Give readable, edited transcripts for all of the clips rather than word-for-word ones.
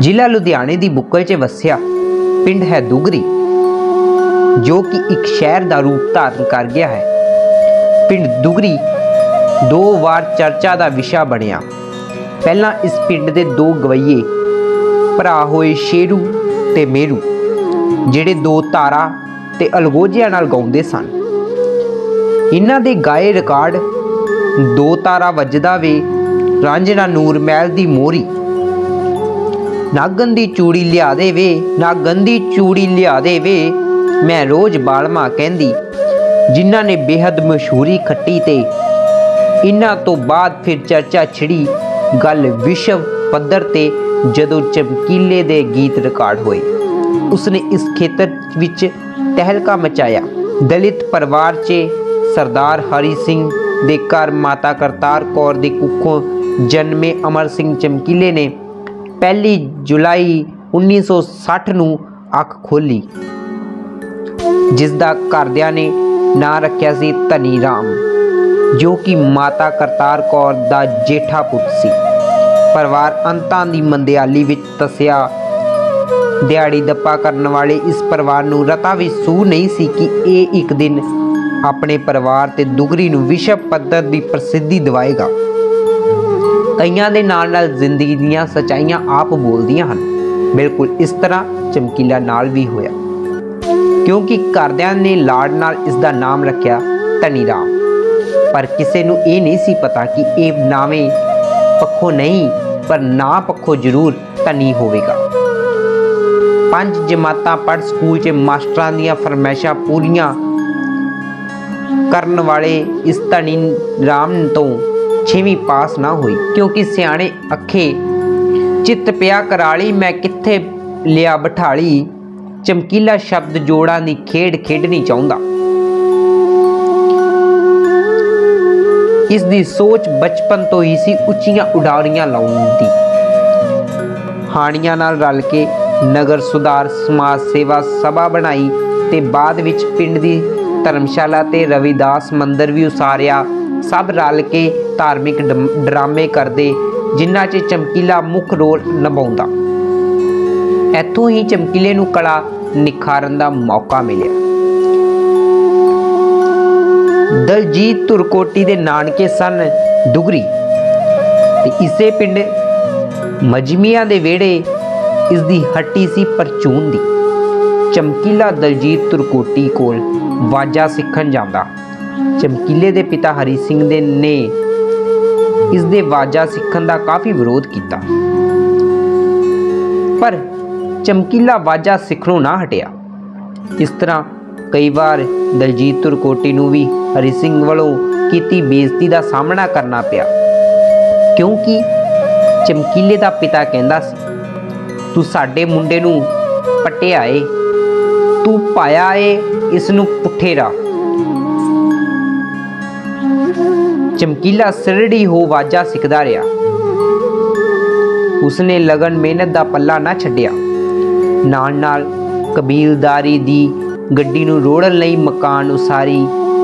ਜ਼ਿਲ੍ਹਾ ਲੁਧਿਆਣੇ ਦੀ ਬੁੱਕਲ 'ਚ ਵਸਿਆ ਪਿੰਡ ਹੈ ਦੁਗਰੀ, ਜੋ कि एक शहर का रूप धारण कर गया है। पिंड दुगरी 2 बार चर्चा का विषय बनया। पहला इस पिंड के 2 गवैये भरा होए शेरू ते मेरू, जिहड़े 2 तारा ते अलगोजिया नाल गाउंदे सन। इन्हां दे गाए रिकॉर्ड 2 तारा वजदा वे रांझना नूर महल दी मोरी, नागन दी चूड़ी लिया दे वे, नागन दी चूड़ी लिया दे वे, मैं रोज बालमा कहंदी, जिन्हां ने बेहद मशहूरी खट्टी ते इन्हां तो बाद फिर चर्चा छिड़ी गल विश्व पद्धर ते जदों चमकीले दे गीत रिकॉर्ड होए। उसने इस खेतर विच तहलका मचाया। दलित परिवार च सरदार हरी सिंह दे घर माता करतार कौर दे कुखों जन्मे अमर सिंह चमकीले ने 1 जुलाई 1960 नूं अख खोली, जिसदा घरदियां ने नां रखिया सी धनी राम, जो कि माता करतार कौर दा जेठा पुत सी। परिवार अंतां दी मंदियाली विच तसिया दिहाड़ी दप्पा करन वाले इस परिवार नूं रता भी सूह नहीं सी कि ये एक दिन अपने परिवार ते दुगरी नूं विश्व पद्धर दी प्रसिद्धि दिवाएगा। कईयां दे नाल जिंदगी दीयां सच्चाइयां आप बोलदियां हन। बिल्कुल इस तरह चमकीला नाल भी होया, क्योंकि घरदियां ने लाड़ नाल इसका नाम रखिया धनी राम। पर किसी नूं ये नहीं सी पता कि ये नावें पक्षों नहीं पर ना पक्षों जरूर धनी होवेगा। 5 जमातां पढ़ स्कूल च मास्टरां दीयां फरमाइशां पूरियां करन वाले इस धनी राम तो 6वीं पास ना हुई, क्योंकि सियाणे अखे चित पिया कराली मैं कित्थे लिया बिठाली, चमकीला शब्द जोड़ां दी खेड खेडनी चाहुंदा। इसदी सोच बचपन तो ही सी उच्चियां उडारियां लाउण दी। हाणियां नाल रल के नगर सुधार समाज सेवा सभा बनाई ते बाद विच पिंड दी धर्मशाला ते रविदास मंदिर भी उसारिया। सब रल के धार्मिक ड्रामे करदे, जिन्हां च चमकीला मुख रोल निभाउंदा। इत्थों ही चमकीले नूं कला निखारन दा मौका मिलिया। दलजीत तुरकोटी दे नानके सन दुगरी ते इसे पिंड मजमिया दे वेड़े इसदी हट्टी सी परचून दी। चमकीला दलजीत तुरकोटी कोल वाजा सीखण जांदा। चमकीले दे पिता हरी सिंह दे ने इसदे वाजा सीखण दा काफ़ी विरोध किया, पर चमकीला वाजा सीखणों ना हटिया। इस तरह कई बार दलजीत तुरकोटी नूं भी हरी सिंह वालों कीती बेइज्जती का सामना करना पिया, क्योंकि चमकीले दा पिता कहंदा सी, तू साडे मुंडे नूं पट्टिया ए, तू पाया ए इस नूं पुट्ठे राह। चमकीला सिरड़ी हो वाजा सीखदा रहा। उसने लगन मेहनत का पल्ला ना छड्डिया। नाल नाल कबीलदारी दी गड्डी नूं रोड़न लई मकान उसारी,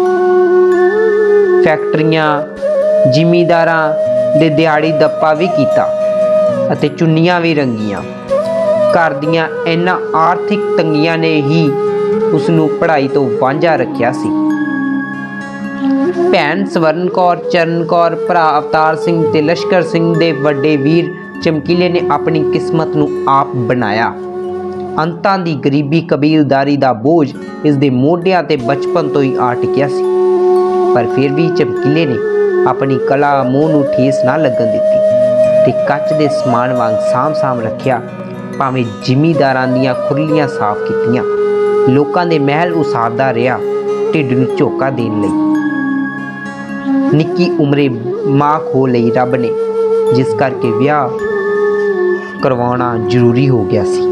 फैक्ट्रियां जिमीदारां दे दिहाड़ी दप्पा भी कीता अते चुन्नियां भी रंगियां। घर दियां इन्हां आर्थिक तंगियां ने ही उसनूं पढ़ाई तो वांझा रखिया सी। भैन स्वर्ण कौर, चरण कौर, भरा अवतार सिंह ते लश्कर सिंह दे वड्डे वीर चमकीले ने अपनी किस्मत नूं आप बनाया। अंतां दी गरीबी कबीलदारी दा बोझ इसदे मोढियां ते बचपन तो ही आ टिकिया सी, पर फिर भी चमकीले ने अपनी कला मूँह नूं ठेस ना लगन दित्ती ते कच दे समान वांग साम रखिया। भावें जिमीदारां दीयां खुरलियां साफ कीतियां, लोकां दे महल उसारदा रहा, ढिड नूं झोका देण लई। निक्की उमरे मां खो लई रब ने, जिस करके विआह करवाना जरूरी हो गया सी।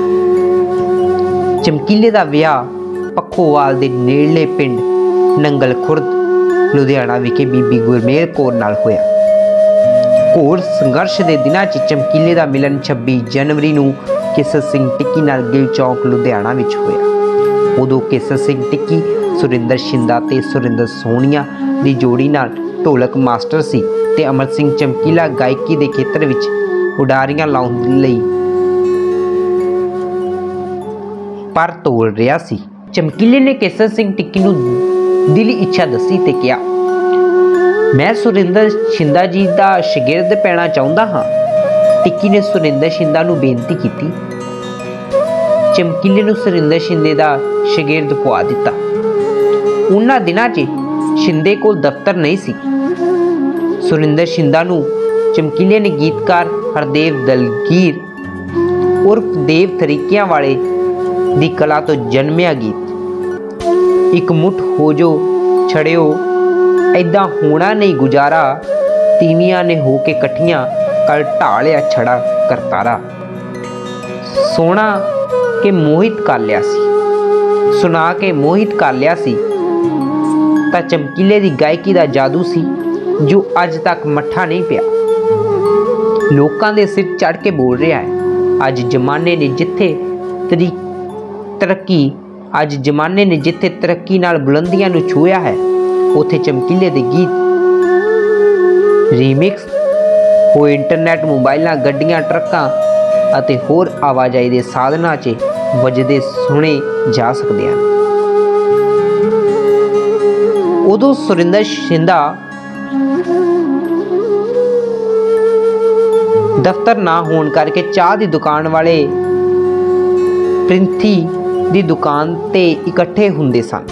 चमकीले दा विआह पखोवाल दे नेड़ले पिंड नंगल खुर्द लुधियाना विखे बीबी गुरमेल कौर नाल होया। घोर संघर्ष के दिनों चमकीले का मिलन 26 जनवरी नूं केसर सिंह टिक्की नाल गिल चौक लुधियाना विच होया। उदों केसर सिंह टिक्की सुरिंदर शिंदा ते सुरिंदर सोहणिया दी जोड़ी नाल ढोलक मास्टर सी ते अमर सिंह चमकीला गायकी के खेतर विच उडारियां लाउण लई पर तोल रहा सी। चमकीले ने केसर सिंह टिक्की नूं दिली इच्छा दसी ते कहा, मैं सुरिंदर शिंदा जी का शगिरद पैना चाहुंदा हां। टिक्की ने सुरिंदर शिंदा नूं बेनती की। चमकीले नूं सुरिंदर शिंदे दा शगिरद पवा दिता। उन्हां दिनां 'च शिंदे कोल दफ्तर नहीं सी। सुरिंदर शिंदा नूं चमकीले ने गीतकार हरदेव दलगीर उर्फ देव तरीकियां वाले दी कला तो जन्मिया गीत एक मुठ हो जो छड़ियो, ऐदा होना नहीं गुजारा, तीवियां ने हो के कट्ठियां कल ढालिया छड़ा करतारा, सोना के मोहित कर लिया सी, सुना के मोहित कर लिया सी। तां चमकीले दी गायकी दा जादू सी जो अज तक मट्ठा नहीं पिया। लोकां दे सिर चढ़ के बोल रहा है। अज जमाने ने जिथे तरक्की नाल बुलंदियां नूं छूया है, उत्थे चमकीले दे गीत रीमिक्स हो इंटरनेट, मोबाइलां, गड्डियां, ट्रक्कां अते होर आवाजाई दे साधनां 'च वजदे सुने जा सकदे हन। उदों सुरिंदर शिंदा दफ्तर ना होने करके चाह की दुकान वाले प्रिंथी की दुकान ते इकट्ठे हुंदे सन।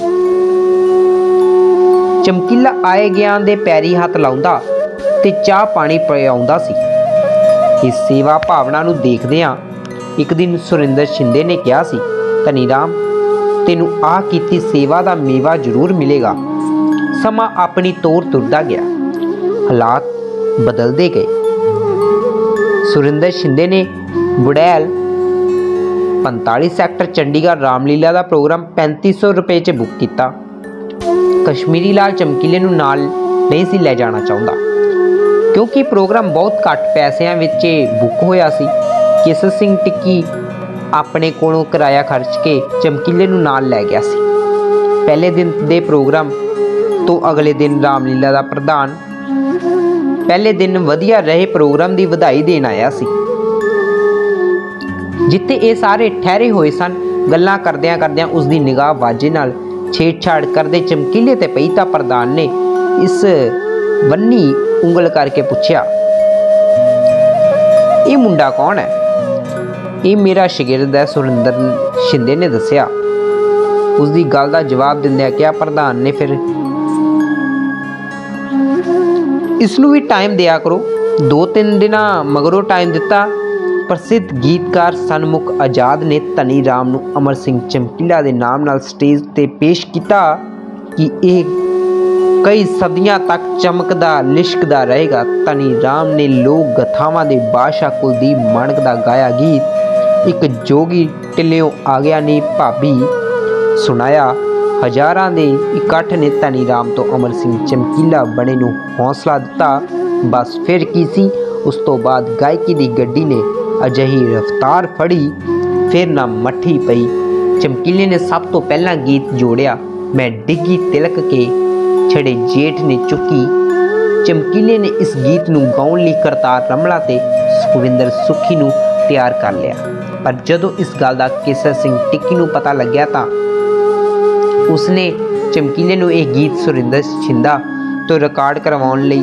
चमकीला आए गया दे पैरी हथ लाउंदा ते चाह पानी पिआउंदा सी। इस सेवा भावना नूं देखदिआं एक दिन सुरिंदर शिंदे ने कहा सी, धनी राम, तेनू आ कीती सेवा दा मेवा जरूर मिलेगा। समा अपनी तौर तुरदा गया, हालात बदलते गए। सुरिंदर शिंदे ने बुड़ैल 45 सैक्टर चंडीगढ़ रामलीला का प्रोग्राम 3500 रुपए च बुक किया। कश्मीरी लाल चमकीले नूं नाल नहीं सी ले जाना चाहुंदा क्योंकि प्रोग्राम बहुत घट पैसों विच बुक होया सी। केसर सिंह टिक्की अपने कोलों किराया खर्च के चमकीले नूं नाल लै गया सी। पहले दिन दे प्रोग्राम तो अगले दिन रामलीला का प्रधान पहले दिन वधिया रहे प्रोग्राम की वधाई देन आया सी। जिथे ये सारे ठहरे हुए सन, गल्लां करदियां करदियां उसकी निगाह वाजे नाल छेड़छाड़ करदे चमकीले ते पई तां प्रधान ने इस बन्नी उंगल करके पूछया, ये मुंडा कौन है? ये मेरा शगिरद है, सुरिंदर शिंदे ने दस्सिया। उसकी गल का जवाब दिंदिआं क्या प्रधान ने फिर इसनूं भी टाइम दिया करो। 2-3 दिन मगरों टाइम दिता। प्रसिद्ध गीतकार सनमुख आजाद ने धनी राम नूं अमर सिंह चमकीला के नाम नाल स्टेज ते पेश किया कि यह कई सदियां तक चमकदा लिशकदा रहेगा। धनी राम ने लोक गथावां दे बादशाह कुलदीप माणक दा गाया गीत एक जोगी टिल्लियों आ गया नी भाभी सुनाया। हजारां दे इकट्ठ ने धनी राम तो अमर सिंह चमकीला बने नूं हौसला दिता। बस फिर की सी, उस तो बाद गायकी दी गड्डी ने अजिही रफ्तार फड़ी, फिर ना मट्ठी पई। चमकीले ने सब तो पहला गीत जोड़िया, मैं डिग्गी तिलक के छड़े जेठ ने चुकी। चमकीले ने इस गीत नूं गाउण लई करतार रमला ते सुखविंदर सुखी नूं तैयार कर लिया। पर जदों इस गल दा केसर सिंह टिक्की नूं पता लग्या तां उसने चमकीले नूं यह गीत सुरिंदर शिंदा तो रिकॉर्ड करवाउण लई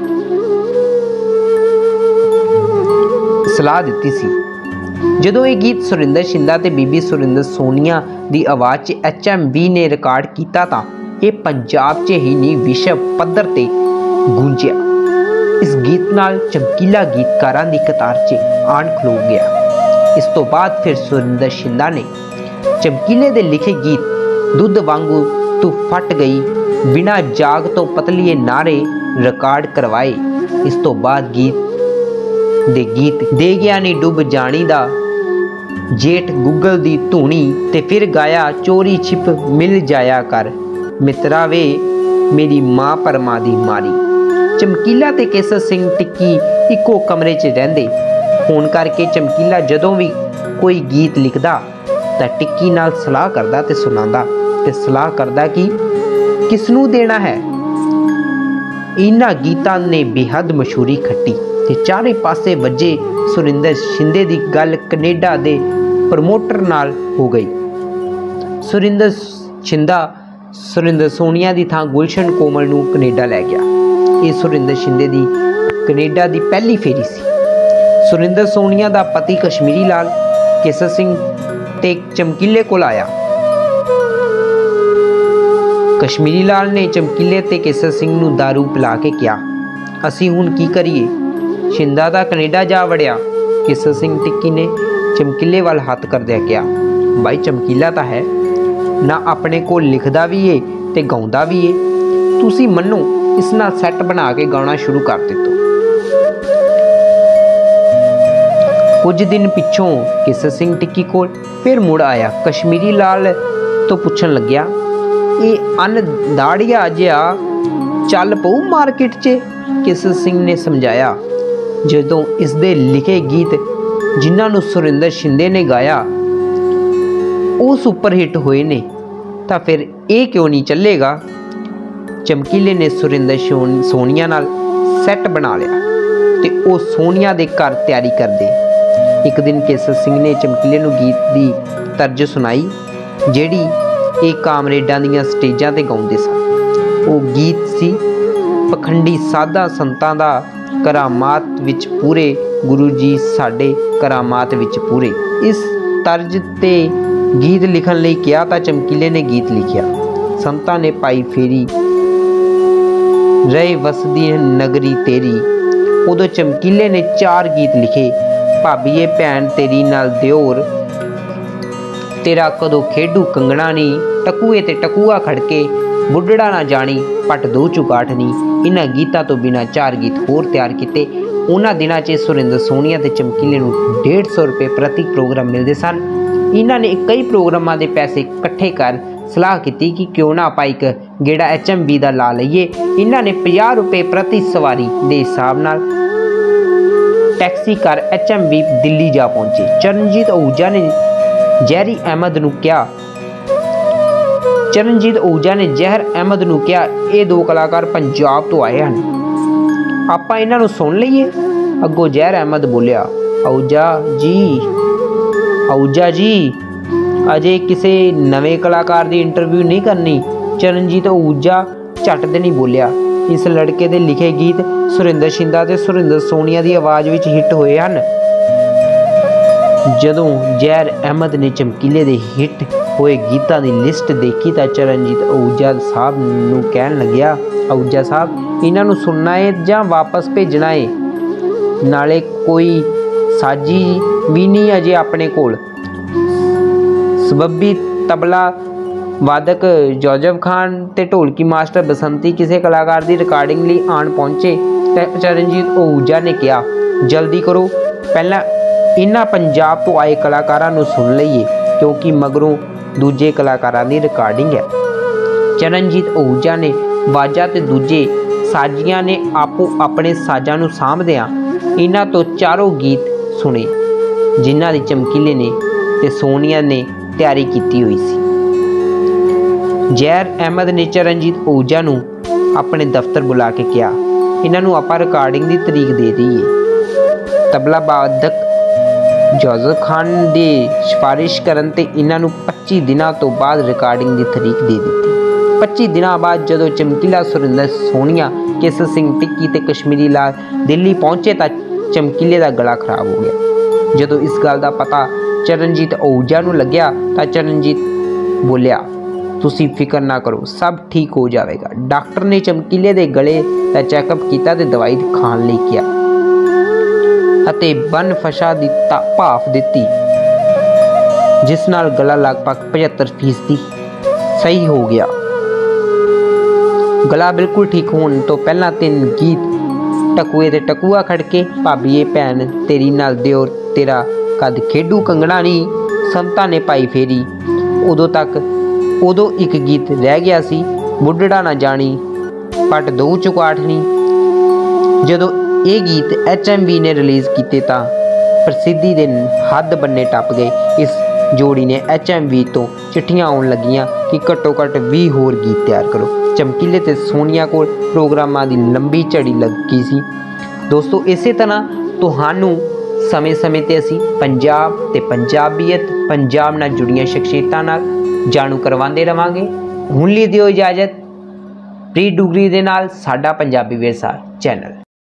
सलाह दित्ती सी। जदों यह गीत सुरिंदर शिंदा ते बीबी सुरिंदर सोनिया दी आवाज़ च HMV ने रिकॉर्ड किया तां यह पंजाब च ही नहीं विश्व पद्धर ते गूंजिया। इस गीत नाल चमकीला गीतकारां दी कतार च आण खलो गया। इस तो बाद फिर सुरिंदर शिंदा ने चमकीले दे लिखे गीत दुध वांगू तू फट गई, बिना जाग तो पतलीए नारे रिकॉर्ड करवाए। इस तो बाद गीत दे गया नी डुब जानी दा, जेठ गुगल दी धूनी ते फिर गाया चोरी छिप मिल जाया कर, मित्रा वे मेरी मां परमा दी मारी। चमकीला ते केसर सिंह टिक्की इको कमरे च रहिंदे होण करके चमकीला जदों भी कोई गीत लिखदा तां टिक्की नाल सलाह करदा ते सुणांदा ते सलाह करदा कि किसनूं देना है। इन्हां गीतां ने बेहद मशहूरी खट्टी ते चारे पासे वजे। सुरिंदर शिंदे दी गल कनेडा दे प्रमोटर नाल हो गई। ਸੁਰਿੰਦਰ ਸ਼ਿੰਦਾ ਸੁਰਿੰਦਰ ਸੋਨੀਆ ਦੀ ਥਾਂ ਗੁਲਸ਼ਨ ਕੋਮਲ ਨੂੰ ਕੈਨੇਡਾ ਲੈ ਗਿਆ। ਇਹ ਸੁਰਿੰਦਰ ਸ਼ਿੰਦੇ ਦੀ ਕੈਨੇਡਾ ਦੀ ਪਹਿਲੀ ਫੇਰੀ ਸੀ। ਸੁਰਿੰਦਰ ਸੋਨੀਆ ਦਾ ਪਤੀ ਕਸ਼ਮੀਰੀ ਲਾਲ ਕੇਸਰ ਸਿੰਘ ਤੇ ਚਮਕੀਲੇ ਕੋਲ ਆਇਆ। ਕਸ਼ਮੀਰੀ ਲਾਲ ਨੇ ਚਮਕੀਲੇ ਤੇ ਕੇਸਰ ਸਿੰਘ ਨੂੰ ਦਾਰੂ ਪਿਲਾ ਕੇ ਕਿਹਾ, ਅਸੀਂ ਹੁਣ ਕੀ ਕਰੀਏ? ਸ਼ਿੰਦਾ ਦਾ ਕੈਨੇਡਾ ਜਾ ਵੜਿਆ। ਕੇਸਰ ਸਿੰਘ ਟਿੱਕੀ ਨੇ ਚਮਕੀਲੇ ਵੱਲ ਹੱਥ ਕਰਦਿਆਂ ਕਿਹਾ, ਬਾਈ ਚਮਕੀਲਾ ਤਾਂ ਹੈ ਨਾ, ਆਪਣੇ ਕੋਲ ਲਿਖਦਾ ਵੀ ਏ ਤੇ ਗਾਉਂਦਾ ਵੀ ਏ। ਤੁਸੀਂ ਮੰਨੋ ਇਸ ਨਾਲ ਸੈੱਟ ਬਣਾ ਕੇ ਗਾਉਣਾ ਸ਼ੁਰੂ ਕਰ ਦਿੱਤਾ। ਕੁਝ ਦਿਨ ਪਿੱਛੋਂ ਕੇਸਰ ਸਿੰਘ ਟਿੱਕੀ ਕੋਲ ਫਿਰ ਮੁੜ ਆਇਆ। ਕਸ਼ਮੀਰੀ ਲਾਲ ਤੋਂ ਪੁੱਛਣ ਲੱਗਿਆ, ਇਹ ਅਨਦਾੜੀਆ ਜਿਹਾ ਚੱਲ ਪਊ ਮਾਰਕੀਟ 'ਚ? ਕੇਸਰ ਸਿੰਘ ਨੇ ਸਮਝਾਇਆ, ਜਦੋਂ ਇਸ ਦੇ ਲਿਖੇ ਗੀਤ ਜਿਨ੍ਹਾਂ ਨੂੰ ਸੁਰਿੰਦਰ ਸ਼ਿੰਦੇ ਨੇ ਗਾਇਆ ਉਹ ਸੁਪਰ ਹਿੱਟ ਹੋਏ ਨੇ ਤਾਂ ਫਿਰ ਇਹ ਕਿਉਂ ਨਹੀਂ ਚੱਲੇਗਾ। ਚਮਕੀਲੇ ਨੇ ਸੁਰਿੰਦਰ ਸੋਨੀਆ ਨਾਲ ਸੈੱਟ ਬਣਾ ਲਿਆ ਤੇ ਉਹ ਸੋਨੀਆ ਦੇ ਘਰ ਤਿਆਰੀ ਕਰਦੇ। ਇੱਕ ਦਿਨ ਕੇਸਰ ਸਿੰਘ ਨੇ ਚਮਕੀਲੇ ਨੂੰ ਗੀਤ ਦੀ ਤਰਜ ਸੁਣਾਈ ਜਿਹੜੀ ਇਹ ਕਾਮਰੇਡਾਂ ਦੀਆਂ ਸਟੇਜਾਂ ਤੇ ਗਾਉਂਦੇ ਸਨ। ਉਹ ਗੀਤ ਸੀ ਪਖੰਡੀ ਸਾਧਾਂ ਸੰਤਾਂ ਦਾ, ਕਰਾਮਾਤ ਵਿੱਚ ਪੂਰੇ ਗੁਰੂ ਜੀ ਸਾਡੇ ਕਰਾਮਾਤ ਵਿੱਚ ਪੂਰੇ। ਇਸ ਤਰਜ ਤੇ ਗੀਤ ਲਿਖਣ ਲਈ ਕਿਹਾ ਤਾਂ ਚਮਕੀਲੇ ਨੇ ਗੀਤ ਲਿਖਿਆ। ਸੰਤਾਂ ਨੇ ਪਾਈ ਫੇਰੀ ਰਹੇ ਵਸਦੀ ਨਗਰੀ ਤੇਰੀ। ਉਦੋਂ ਚਮਕੀਲੇ ਨੇ 4 ਗੀਤ ਲਿਖੇ, ਭਾਬੀਏ ਭੈਣ ਤੇਰੀ ਨਾਲ ਦਿਓਰ, ਤੇਰਾ ਕਦੋਂ ਖੇਡੂ ਕੰਗਣਾ ਨੀ, ਟਕੂਏ ਤੇ ਟਕੂਆ ਖੜਕੇ, ਬੁੱਢੜਾ ਨਾ ਜਾਣੀ, ਪੱਟ ਦੋ ਚੁਗਾਠ ਨੀ। ਇਹਨਾਂ ਗੀਤਾਂ ਤੋਂ ਬਿਨਾਂ 4 ਗੀਤ ਹੋਰ ਤਿਆਰ ਕੀਤੇ। ਉਹਨਾਂ ਦਿਨਾਂ 'ਚ ਸੁਰਿੰਦਰ ਸੋਨੀਆ ਤੇ ਚਮਕੀਲੇ ਨੂੰ 150 ਰੁਪਏ ਪ੍ਰਤੀ ਪ੍ਰੋਗਰਾਮ ਮਿਲਦੇ ਸਨ। ਇਹਨਾਂ ਨੇ ਕਈ ਪ੍ਰੋਗਰਾਮਾਂ ਦੇ ਪੈਸੇ ਇਕੱਠੇ ਕਰ ਸਲਾਹ ਕੀਤੀ ਕਿ ਕਿਉਂ ਨਾ ਆਪਾਂ ਇੱਕ ਗੇੜਾ HMV ਦਾ ਲਾ ਲਈਏ। ਇਹਨਾਂ ਨੇ 50 ਰੁਪਏ ਪ੍ਰਤੀ ਸਵਾਰੀ ਦੇ ਹਿਸਾਬ ਨਾਲ ਟੈਕਸੀ ਕਰ HMV ਦਿੱਲੀ ਜਾ ਪਹੁੰਚੇ। ਚਰਨਜੀਤ ਅਹੂਜਾ ਨੇ ਜ਼ਹਿਰ ਅਹਿਮਦ ਨੂੰ ਕਿਹਾ ਇਹ 2 ਕਲਾਕਾਰ ਪੰਜਾਬ ਤੋਂ ਆਏ ਹਨ, ਆਪਾਂ ਇਹਨਾਂ ਨੂੰ ਸੁਣ ਲਈਏ। ਅੱਗੋਂ ਜ਼ਹਿਰ ਅਹਿਮਦ ਬੋਲਿਆ, ਅਹੂਜਾ ਜੀ ਅਜੇ ਕਿਸੇ ਨਵੇਂ ਕਲਾਕਾਰ ਦੀ ਇੰਟਰਵਿਊ ਨਹੀਂ ਕਰਨੀ। ਚਰਨਜੀਤ ਅਹੂਜਾ ਝੱਟ ਦੇ ਨਹੀਂ ਬੋਲਿਆ, ਇਸ ਲੜਕੇ ਦੇ ਲਿਖੇ ਗੀਤ ਸੁਰਿੰਦਰ ਸ਼ਿੰਦਾ ਤੇ ਸੁਰਿੰਦਰ ਸੋਨੀਆ ਦੀ ਆਵਾਜ਼ ਵਿੱਚ ਹਿੱਟ ਹੋਏ ਹਨ। ਜਦੋਂ ਜ਼ਹਿਰ ਅਹਿਮਦ ਨੇ ਚਮਕੀਲੇ ਦੇ ਹਿੱਟ ਹੋਏ ਗੀਤਾਂ ਦੀ ਲਿਸਟ ਦੇਖੀ ਤਾਂ ਚਰਨਜੀਤ ਅਹੂਜਾ ਸਾਹਿਬ ਨੂੰ ਕਹਿਣ ਲੱਗਿਆ, ਅਹੂਜਾ ਸਾਹਿਬ ਇਹਨਾਂ ਨੂੰ ਸੁਣਨਾ ਏ ਜਾਂ ਵਾਪਸ ਭੇਜਣਾ ਏ? ਨਾਲੇ ਕੋਈ ਸਾਜੀ ਵੀ ਨਹੀਂ ਅਜੇ ਆਪਣੇ ਕੋਲ। ਸਬੱਬੀ ਤਬਲਾ ਵਾਦਕ ਜੋਜ਼ਫ ਖਾਨ ਤੇ ਢੋਲਕੀ ਮਾਸਟਰ ਬਸੰਤੀ ਕਿਸੇ ਕਲਾਕਾਰ ਦੀ ਰਿਕਾਰਡਿੰਗ ਲਈ ਆਣ ਪਹੁੰਚੇ ਤੇ ਚਰਨਜੀਤ ਅਹੂਜਾ ਨੇ ਕਿਹਾ, ਜਲਦੀ ਕਰੋ, ਪਹਿਲਾਂ ਇਹਨਾਂ ਪੰਜਾਬ ਤੋਂ ਆਏ ਕਲਾਕਾਰਾਂ ਨੂੰ ਸੁਣ ਲਈਏ ਕਿਉਂਕਿ ਮਗਰੋਂ ਦੂਜੇ ਕਲਾਕਾਰਾਂ ਦੀ ਰਿਕਾਰਡਿੰਗ ਹੈ। ਚਰਨਜੀਤ ਅਹੂਜਾ ਨੇ ਵਾਜਾ ਤੇ ਦੂਜੇ ਸਾਜੀਆਂ ਨੇ ਆਪੋ ਆਪਣੇ ਸਾਜ਼ਾਂ ਨੂੰ ਸਾਂਭਦਿਆਂ ਇਹਨਾਂ ਤੋਂ 4 ਗੀਤ ਸੁਣੇ ਜਿਨ੍ਹਾਂ ਦੀ ਚਮਕੀਲੇ ਨੇ ਤੇ ਸੋਨੀਆ ਨੇ ਤਿਆਰੀ ਕੀਤੀ ਹੋਈ ਸੀ। ਜ਼ਹਿਰ ਅਹਿਮਦ ਨੇ ਚਰਨਜੀਤ ਅਹੂਜਾ ਨੂੰ ਆਪਣੇ ਦਫ਼ਤਰ ਬੁਲਾ ਕੇ ਕਿਹਾ, ਇਹਨਾਂ ਨੂੰ ਆਪਾਂ ਰਿਕਾਰਡਿੰਗ ਦੀ ਤਰੀਕ ਦੇ ਦਈਏ। ਤਬਲਾ ਵਾਦਕ ਜੋਜ਼ਫ ਖਾਨ ਦੀ ਸਿਫਾਰਿਸ਼ ਕਰਨ ਤੇ ਇਹਨਾਂ ਨੂੰ 25 ਦਿਨਾਂ ਤੋਂ ਬਾਅਦ ਰਿਕਾਰਡਿੰਗ ਦੀ ਤਰੀਕ ਦੇ ਦਿੱਤੀ। 25 ਦਿਨਾਂ ਬਾਅਦ ਜਦੋਂ ਚਮਕੀਲਾ, ਸੁਰਿੰਦਰ ਸੋਨੀਆ, ਕੇਸਰ ਸਿੰਘ ਟਿੱਕੀ ਤੇ ਕਸ਼ਮੀਰੀ ਲਾਲ ਦਿੱਲੀ ਪਹੁੰਚੇ ਤਾਂ ਚਮਕੀਲੇ ਦਾ ਗਲਾ ਖਰਾਬ ਹੋ ਗਿਆ। ਜਦੋਂ ਇਸ ਗੱਲ ਦਾ ਪਤਾ ਚਰਨਜੀਤ ਅਹੂਜਾ ਨੂੰ ਲੱਗਿਆ ਤਾਂ ਚਰਨਜੀਤ ਬੋਲਿਆ, ਤੁਸੀਂ ਫਿਕਰ ਨਾ ਕਰੋ, ਸਭ ਠੀਕ ਹੋ ਜਾਵੇਗਾ। ਡਾਕਟਰ ਨੇ ਚਮਕੀਲੇ ਦੇ ਗਲੇ ਦਾ ਚੈੱਕਅਪ ਕੀਤਾ ਤੇ ਦਵਾਈ ਖਾਣ ਲਈ ਕਿਹਾ ਅਤੇ ਬਨਫਸ਼ਾ ਦੀ ਭਾਫ ਦਿੱਤੀ ਜਿਸ ਨਾਲ ਗਲਾ ਲਗਭਗ 75% ਸਹੀ ਹੋ ਗਿਆ। ਗਲਾ ਬਿਲਕੁਲ ਠੀਕ ਹੋਣ ਤੋਂ ਪਹਿਲਾਂ 3 ਗੀਤ ਟਕੂਏ ਤੇ ਟਕੂਆ ਖੜਕੇ, ਭਾਬੀਏ ਭੈਣ ਤੇਰੀ ਨਾਲ ਦਿਓਰ, ਤੇਰਾ ਕਦ ਖੇਡੂ ਕੰਗਣਾ ਨੀ, ਸੰਤਾਂ ਨੇ ਪਾਈ ਫੇਰੀ। ਉਦੋਂ ਇੱਕ ਗੀਤ ਰਹਿ ਗਿਆ ਸੀ, ਬੁੱਢੜਾ ਨਾ ਜਾਣੀ, ਪੱਟ ਦੋ ਚੁਗਾਠ ਨੀ। ਜਦੋਂ ਇਹ ਗੀਤ HMV ਨੇ ਰਿਲੀਜ਼ ਕੀਤੇ ਤਾਂ ਪ੍ਰਸਿੱਧੀ ਦੇ ਹੱਦ ਬੰਨੇ ਟੱਪ ਗਏ। ਇਸ ਜੋੜੀ ਨੇ HMV ਤੋਂ ਚਿੱਠੀਆਂ ਆਉਣ ਲੱਗੀਆਂ ਕਿ ਘੱਟੋ ਘੱਟ 20 ਹੋਰ ਗੀਤ ਤਿਆਰ ਕਰੋ। ਚਮਕੀਲੇ ਤੇ ਸੋਨੀਆ ਕੋਲ ਪ੍ਰੋਗਰਾਮਾਂ ਦੀ ਲੰਬੀ ਝੜੀ ਲੱਗੀ ਸੀ। ਦੋਸਤੋ, ਇਸੇ ਤਰ੍ਹਾਂ ਤੁਹਾਨੂੰ ਸਮੇਂ-ਸਮੇਂ ਤੇ ਅਸੀਂ ਪੰਜਾਬ ਤੇ ਪੰਜਾਬੀਅਤ, ਪੰਜਾਬ ਨਾਲ ਜੁੜੀਆਂ ਸ਼ਖਸੀਅਤਾਂ ਨਾਲ ਜਾਣੂ ਕਰਵਾਉਂਦੇ ਰਵਾਂਗੇ। ਹੁਣ ਲਈ ਦਿਓ इजाजत। ਪ੍ਰੀ ਡੁਗਰੀ ਦੇ ਨਾਲ ਸਾਡਾ ਪੰਜਾਬੀ ਵਿਰਸਾ ਚੈਨਲ।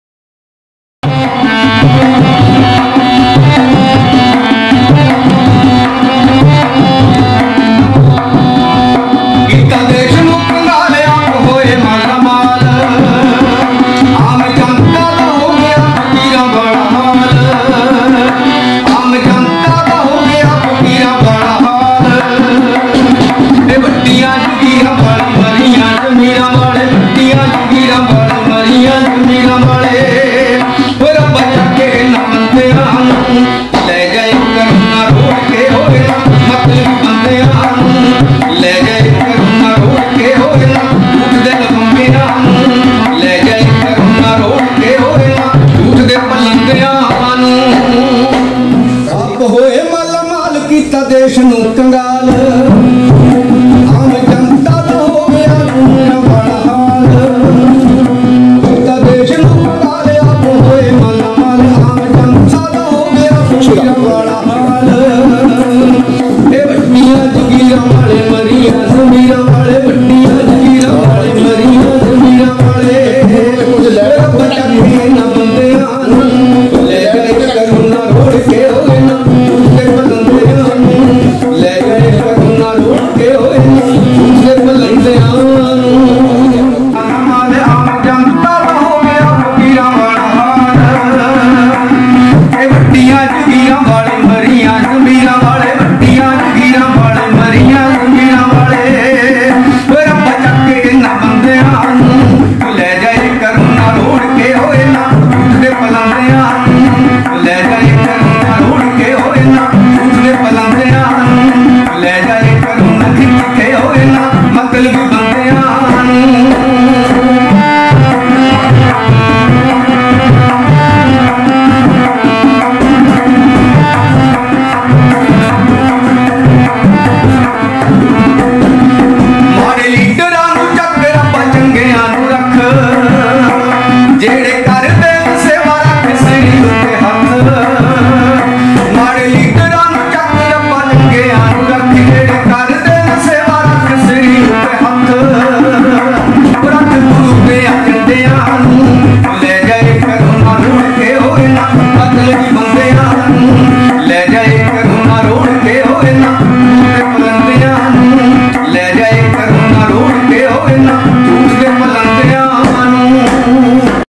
देश नूं कंगाल आम जनता दा हो गया बड़ा हाल। कीता देश नूं कंगाल आप होए माला माल आम जनता दा हो गया बड़ा हाल। ए बट्टियां जगीरा वाले मरिया जमीरा वाले बट्टियां जगीरा वाले मरिया जमीरा वाले बच्चा के ना बंदे ले गए करुणा रोड के होए ना उसके बंदे ले गए करुणा रोड के होए उसके बंदे हमारे आम जनता हो गया फकीरा वाला हाल। ए बट्टियां जगीरा वाले मरिया जमीरा वाले